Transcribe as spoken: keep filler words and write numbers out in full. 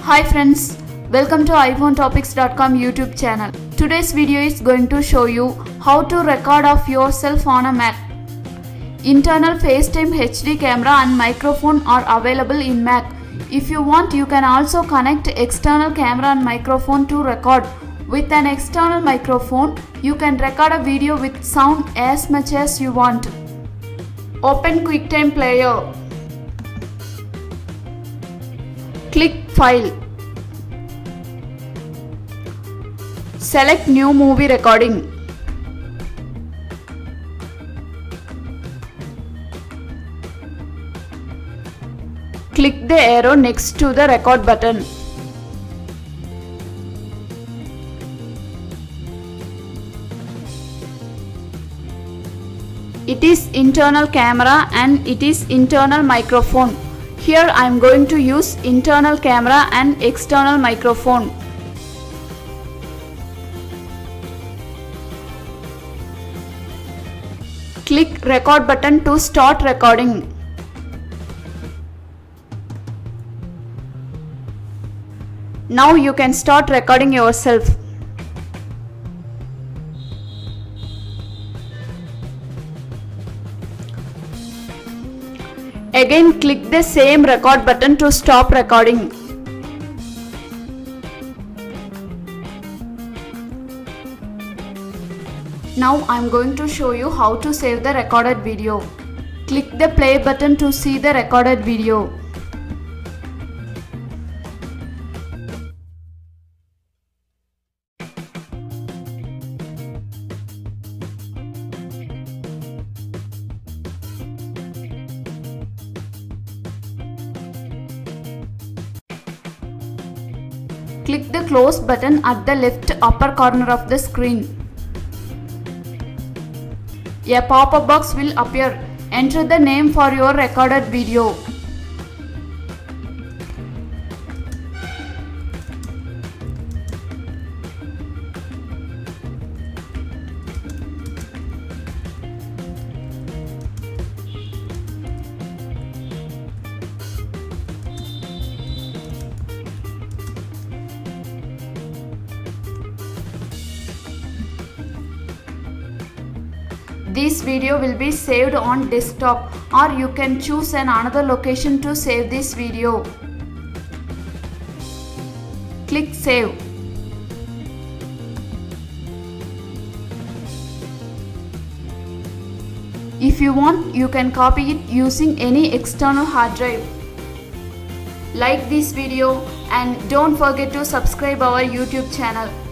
Hi friends, welcome to iphone topics dot com YouTube channel. Today's video is going to show you how to record of yourself on a Mac. Internal FaceTime H D camera and microphone are available in Mac. If you want, you can also connect external camera and microphone to record. With an external microphone, you can record a video with sound as much as you want. Open QuickTime Player. Click File. Select New Movie Recording. Click the arrow next to the record button. It is internal camera and it is internal microphone. Here I am going to use internal camera and external microphone. Click record button to start recording. Now you can start recording yourself. Again, click the same record button to stop recording. Now I am going to show you how to save the recorded video. Click the play button to see the recorded video. Click the close button at the left upper corner of the screen. A pop-up box will appear. Enter the name for your recorded video. This video will be saved on desktop, or you can choose an another location to save this video. Click Save. If you want, you can copy it using any external hard drive. Like this video and don't forget to subscribe our YouTube channel.